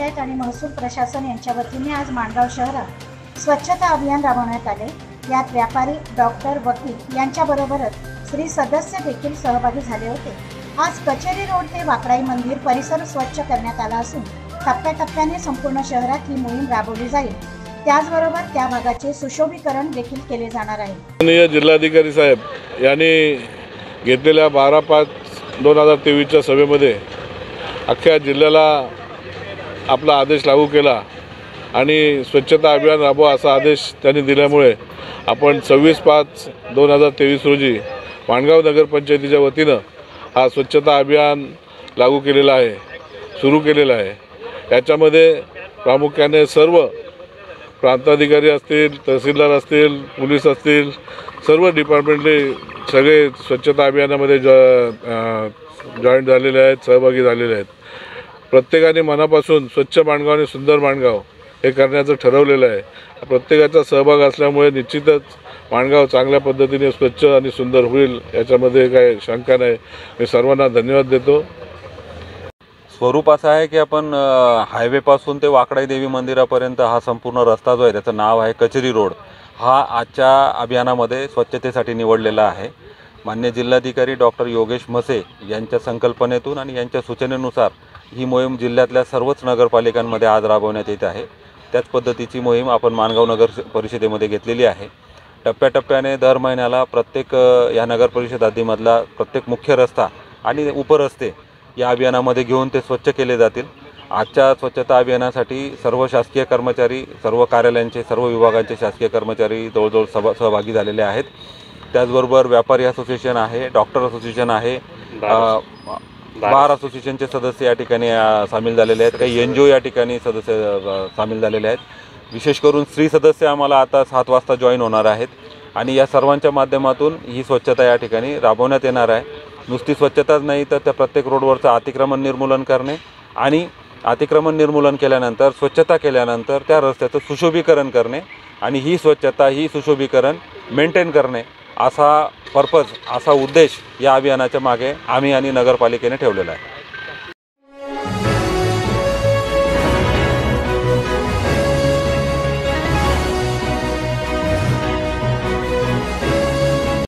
ग्रामपंचायत आणि महसूल प्रशासन यांच्या वतीने आज माणगाव शहरात स्वच्छता अभियान राबवण्यात आले। यात व्यापारी, डॉक्टर, वकील यांच्याबरोबरच श्री सदस्य देखील सहभागी झाले होते। आज कचेरी रोड ते वाकडाई मंदिर परिसर स्वच्छ करण्यात आला असून टप्प्याटप्प्याने संपूर्ण शहरात ही मोहीम राबवली जाईल। त्याचबरोबर त्या भागाचे सुशोभीकरण देखील केले जाणार आहे। माननीय जिल्हाधिकारी साहेब यांनी घेतलेल्या 12/5/2023च्या सभेमध्ये अख्ख्या जिल्ह्याला आपला आदेश लागू केला आणि स्वच्छता अभियान राबवा असा आदेश त्यांनी दिल्यामुळे आपण 26/5/2023 रोजी माणगाव नगरपंचायतीच्या वतीनं हा स्वच्छता अभियान लागू केलेला आहे, सुरू केलेला आहे। याच्यामध्ये प्रामुख्याने सर्व प्रांताधिकारी असतील, तहसीलदार असतील, पोलीस असतील, सर्व डिपार्टमेंटले सगळे स्वच्छता अभियानामध्ये जॉईंट झालेले आहेत, सहभागी झालेले आहेत। प्रत्येकाने मनापासून स्वच्छ माणगाव आणि सुंदर माणगाव हे करण्याचं ठरवलेलं आहे। प्रत्येकाचा सहभाग असल्यामुळे निश्चितच माणगाव चांगल्या पद्धतीने स्वच्छ आणि सुंदर होईल, याच्यामध्ये काही शंका नाही। मी सर्वांना धन्यवाद देतो। स्वरूप असं आहे की आपण हायवेपासून ते वाकडाई देवी मंदिरापर्यंत हा संपूर्ण रस्ता जो आहे त्याचं नाव आहे कचेरी रोड, हा आजच्या अभियानामध्ये स्वच्छतेसाठी निवडलेला आहे। माननीय जिल्हाधिकारी डॉक्टर योगेश म्हसे यांच्या संकल्पनेतून आणि यांच्या सूचनेनुसार ही मोहीम जिल्ह्यातल्या सर्वच नगरपालिकांमध्ये आज राबवण्यात येत आहे। त्याच पद्धतीची मोहीम आपण माणगाव नगर परिषदेमध्ये घेतलेली आहे। टप्प्याटप्प्याने दर महिन्याला प्रत्येक या नगर परिषद हद्दीमधला प्रत्येक मुख्य रस्ता आणि उपरस्ते या अभियानामध्ये घेऊन ते स्वच्छ केले जातील। आजच्या स्वच्छता अभियानासाठी सर्व शासकीय कर्मचारी, सर्व कार्यालयांचे, सर्व विभागांचे शासकीय कर्मचारी जवळजवळ सहभागी झालेले आहेत। त्याचबरोबर व्यापारी असोसिएशन आहे, डॉक्टर असोसिएशन आहे, बार असोसिएशनचे सदस्य या ठिकाणी सामील झालेले आहेत, काही NGO या ठिकाणी सदस्य सामील झालेले आहेत। विशेष करून स्त्री सदस्य आम्हाला आता 7 वाजता जॉईन होणार आहेत आणि या सर्वांच्या माध्यमातून ही स्वच्छता या ठिकाणी राबवण्यात येणार आहे। नुसती स्वच्छताच नाही तर त्या प्रत्येक रोडवरचं अतिक्रमण निर्मूलन करणे आणि अतिक्रमण निर्मूलन केल्यानंतर, स्वच्छता केल्यानंतर त्या रस्त्याचं सुशोभीकरण करणे आणि ही स्वच्छता, ही सुशोभीकरण मेंटेन करणे असा पर्पज, असा उद्देश या अभियानाच्या मागे आम्ही आणि नगरपालिकेने ठेवलेला आहे।